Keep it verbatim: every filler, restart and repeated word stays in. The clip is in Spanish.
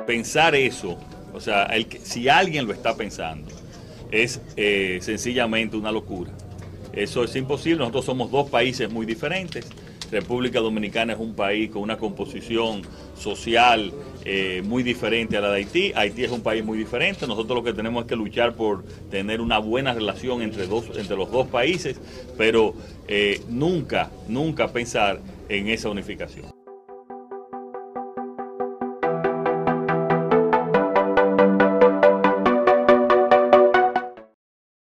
pensar eso, o sea, el que, si alguien lo está pensando, es eh, sencillamente una locura. Eso es imposible. Nosotros somos dos países muy diferentes. República Dominicana es un país con una composición social eh, muy diferente a la de Haití. Haití es un país muy diferente. Nosotros lo que tenemos es que luchar por tener una buena relación entre, dos, entre los dos países, pero eh, nunca, nunca pensar en esa unificación.